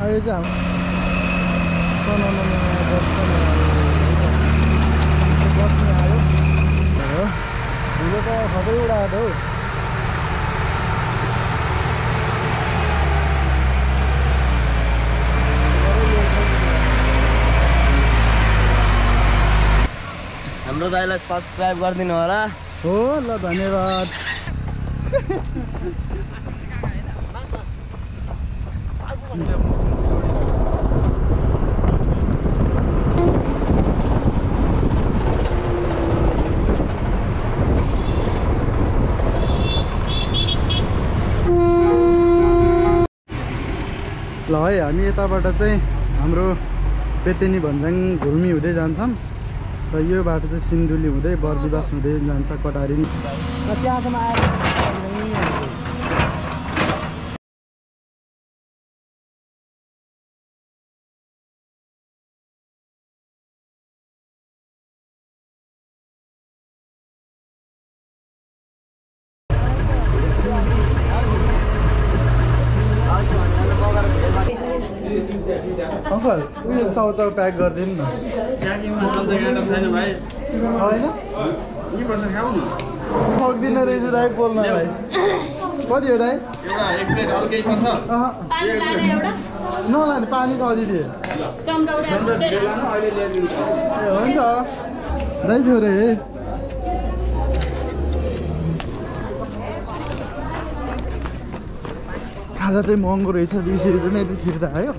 यो चाहिँ सोनामा बस्ने आयो हो ढिलो त सबै उडाएको हौ हाम्रो दाइलाई सब्स्क्राइब गरिदिनु होला हो ल धन्यवाद ल है हामी यताबाट चाहिँ हाम्रो पेतेनी भन्ज्याङ घुर्मी हुँदै जान्छौँ र यो बाटो चाहिँ सिन्धुली हुँदै बर्दिवास हुँदै जान्छ कटारी र त्यहाँसम्म आएर अङ्कल उयो चाउचाउ प्याक गरिदिनु न सक्दिनँ रहेछ दाइ बोल्न भाइ कति हो दाइ नलाने पानी छ दिदी ए हुन्छ दाइ थियो रे खाजा चाहिँ महँगो रहेछ 200 रुपियाँमा यति खिर त आयो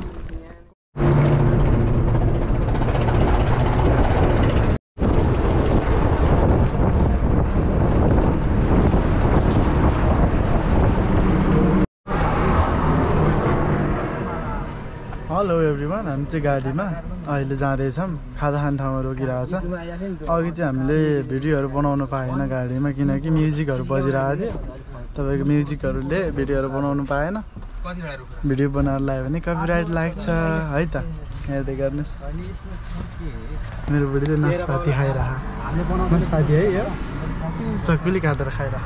हेलो एभ्रिवान हामी चाहिँ गाडीमा अहिले जाँदैछौँ खाजा खाने ठाउँमा रोकिरहेछ अघि चाहिँ हामीले भिडियोहरू बनाउनु पाएन गाडीमा किनकि म्युजिकहरू बजिरहेको थियो तपाईँको म्युजिकहरूले भिडियोहरू बनाउनु पाएन भिडियो बनाएर लगायो भने कपिराइट लाग्छ है त हेर्दै गर्नुहोस् मेरो बुढी चाहिँ नास्पाती खाइरह नास्पाती है यो चक्पिली काटेर खाइरह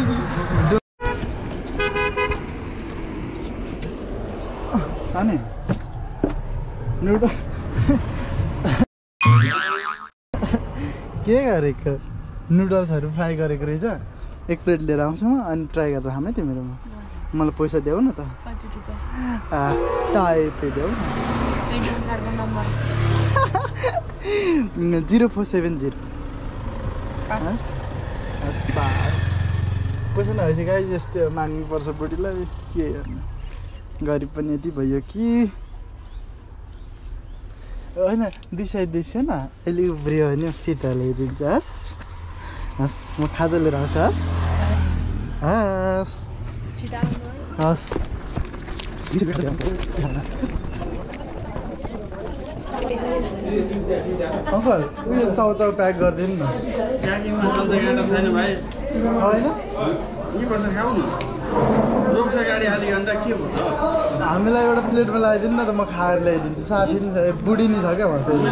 सानी नुडल के गरेको नुडल्सहरू फ्राई गरेको रहेछ एक प्लेट लिएर आउँछु म अनि ट्राई गरेर खाम है तिमीहरूमा मलाई पैसा देऊ न त देऊ न 0470 पैसा नभएपछि गाई जस्तो माग्नुपर्छ बुढीलाई के गर्नु गरिब पनि यति भयो कि होइन 200 न अहिले उब्रियो भने फिर्ता ल्याइदिन्छ हस् हस् म खाजा लिएर आउँछु हस् हस् अङ्कल उयो चाउचाउ प्याक गरिदिनु न होइन हामीलाई एउटा प्लेटमा लगाइदिनु न त म खाएर ल्याइदिन्छु साथी नि छ बुढी नि छ क्या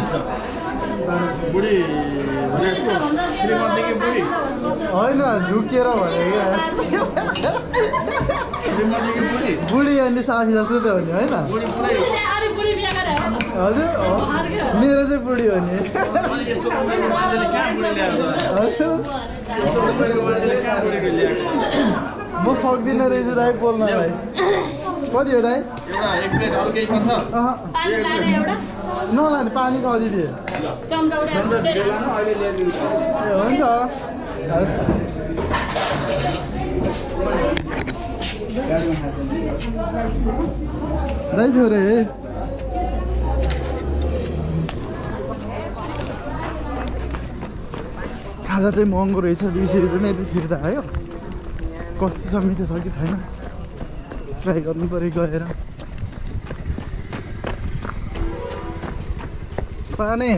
होइन झुकेर भनेको बुढी अनि साथी जस्तो त हो नि होइन हजुर मेरो चाहिँ बुढी हो नि म सक्दिनँ रहेछ दाइ बोल्न भाइ कति हो दाइ नलाने पानी छ दिदी ए हुन्छ हस् दाइ थियो रे खाजा चाहिँ महँगो रहेछ 200 रुपियाँमा यति खिर त आयो कस्तो छ मिठो छ कि छैन ट्राई गर्नु पऱ्यो गएर साने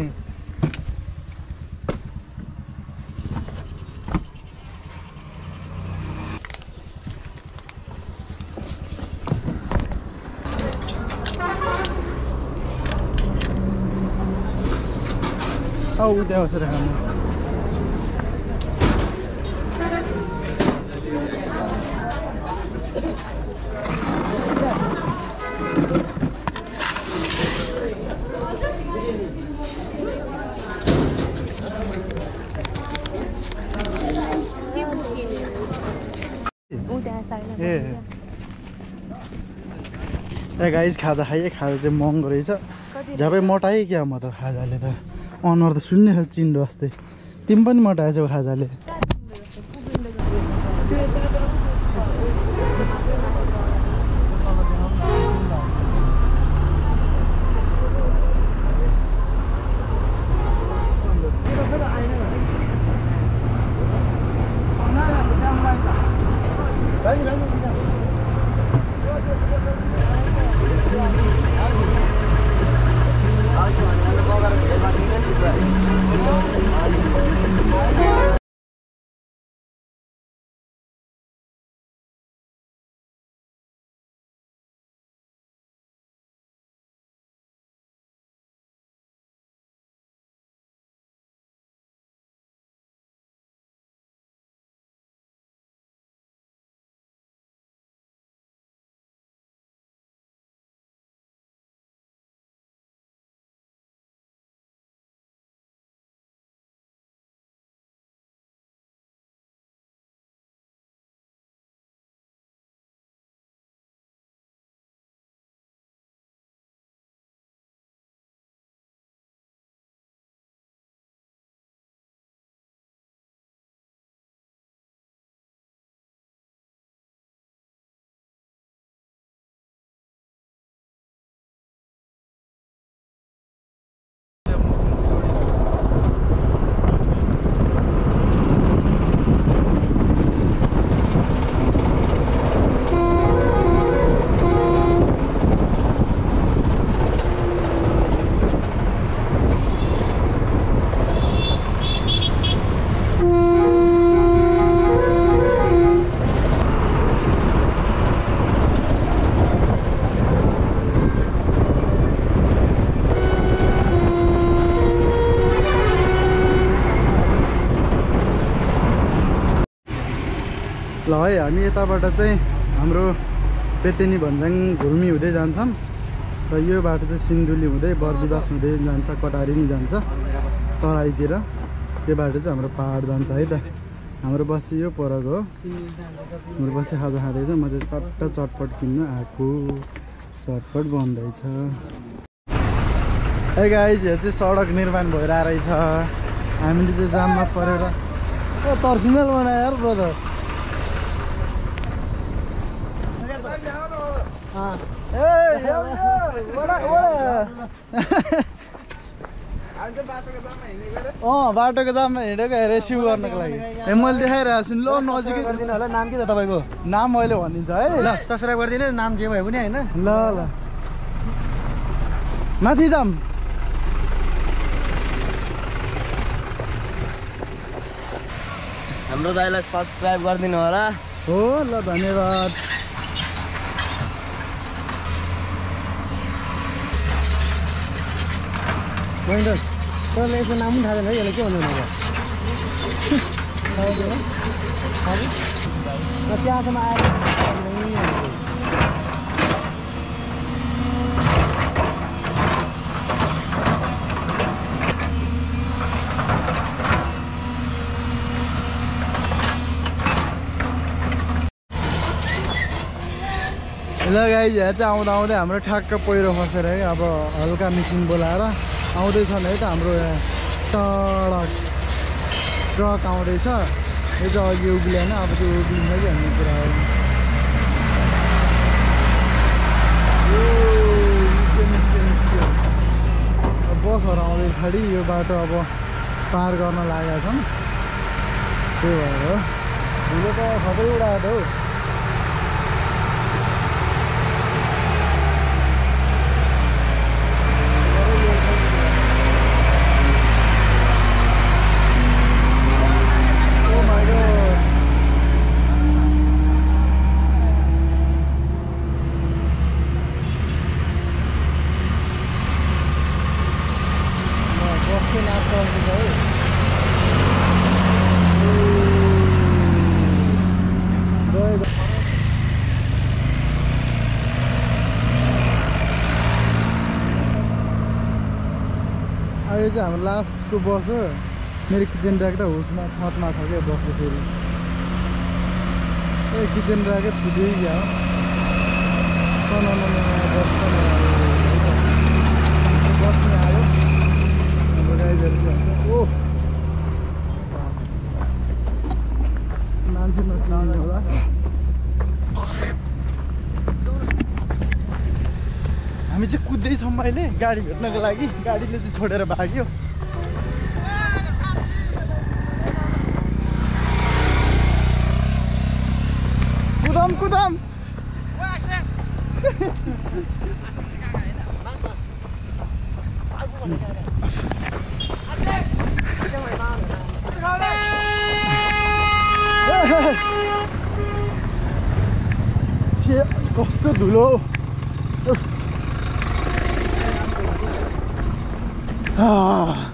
औ त्यहाँ बसेर खानु ए गाइस खाजा खाइए खाजा चाहिँ महँगो रहेछ झ्यापै मोटाएँ क्या म त खाजाले त अनुहार त सुन्ने खालको चिन्डो अस्ति तिमी पनि मोटाएछौ खाजाले ल है हामी यताबाट चाहिँ हाम्रो पेतेनी भन्ज्याङ घुर्मी हुँदै जान्छौँ र यो बाटो चाहिँ सिन्धुली हुँदै बर्दिवास हुँदै जान्छ कटारी नि जान्छ तराईतिर यो बाटो चाहिँ हाम्रो पहाड जान्छ है त हाम्रो बस्ती यो परको हो हाम्रो बस्ती खाजा खाँदैछ म चाहिँ चटपट किन्न आएको चटपट बन्दैछ है गाइस यो चाहिँ सडक निर्माण भइरहेको रहेछ हामीले चाहिँ जाममा परेर तर्सिनल बनायो यार ब्रदर बाटोको जाममा हिँडेको रेस्क्यु गर्नको लागि मैले देखाइरहेको छु ल नजिकै गरिदिनु होला नाम के छ तपाईँको नाम मैले भनिदिन्छ है ल सब्सक्राइब गरिदिनु नाम जे भयो पनि होइन ल ल माथि जाम हाम्रो दाइलाई सब्सक्राइब गरिदिनु होला हो ल धन्यवाद मैले तपाईँलाई यसको नाम पनि थाहा छैन है यसलाई के भन्नु अब त्यहाँसम्म आएर ल गाइस यहाँ चाहिँ आउँदा आउँदै हाम्रो ठ्याक्क पहिरो खसेर है अब हल्का मिसिन बोलाएर आउँदैछन् है त हाम्रो यहाँ ट्रक आउँदैछ यो चाहिँ अघि उक्लिएन अब त्यो उक्लिन्छ कि भन्ने कुरा हो बसहरू आउँदैछ अरे यो बाटो अब पार गर्न लागेका छन् त्यही भएर हो हिजो त सबै उडाएको हौ यो चाहिँ हाम्रो लास्टको बस हो मेरो किचन राख्दा हुटमा छतमा छ क्या बस्नु फेरि किचन राखे फुटै गयो बनाउनु बस्ने आयो हाम्रो गाईहरू चाहिँ ओ मान्छे नचिन्ने होला हामी चाहिँ कुद्दैछौँ अहिले गाडी भेट्नको लागि गाडीले चाहिँ छोडेर भाग्यो कुदाम कुदाम कस्तो धुलो